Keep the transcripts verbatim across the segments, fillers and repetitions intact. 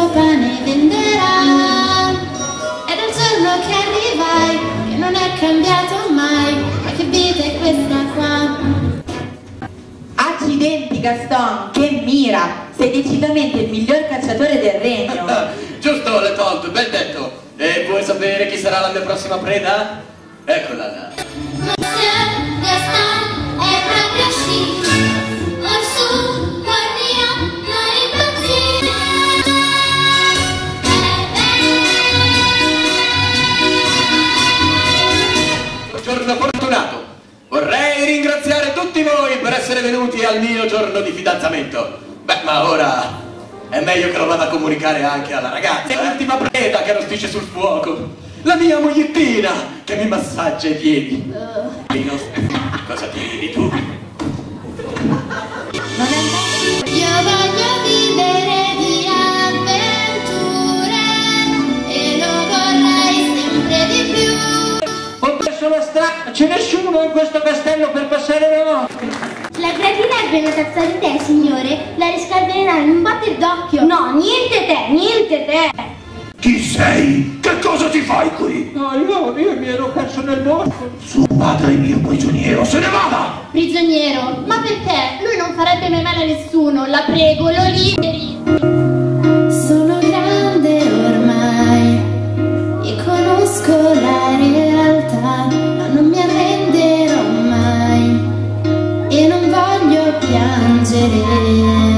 suo pane venderà. È dal giorno che arrivai che non è cambiato mai. Ma che vita è questa qua? Accidenti Gaston, che mira! Sei decisamente il miglior cacciatore del regno. Giusto, le tolto, ben detto. E vuoi sapere chi sarà la mia prossima preda? Eccola là. Monsieur Gaston è proprio chic. Orsù, guardia, non impazzire. Buongiorno fortunato. Vorrei ringraziare tutti voi per essere venuti al mio giorno di fidanzamento. Beh, ma ora è meglio che lo vada a comunicare anche alla ragazza. È l'ultima preda che arrostisce sul fuoco. La mia mogliettina che mi massaggia i piedi. Cosa ti ridi tu? Io voglio vivere di avventure e lo vorrei sempre di più. Ho perso la strada, c'è nessuno in questo castello per passare la notte. La creatina è venuta a di te, signore. La riscalderà in un batter d'occhio. No, niente te, niente te. Chi sei? Che cosa ti fai qui? No, io, io mi ero perso nel bosco. Suo padre è mio prigioniero, se ne vada! Prigioniero? Ma perché? Lui non farebbe mai male a nessuno. La prego, lo liberi. Sono grande ormai e conosco la realtà, ma non mi arrenderò mai e non voglio piangere.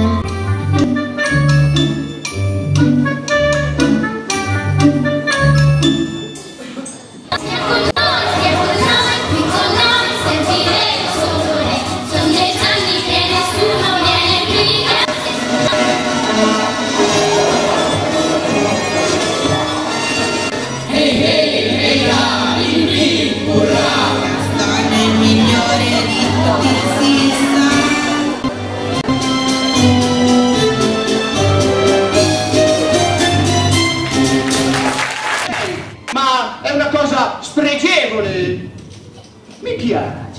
Ma è una cosa spregevole. Mi piace.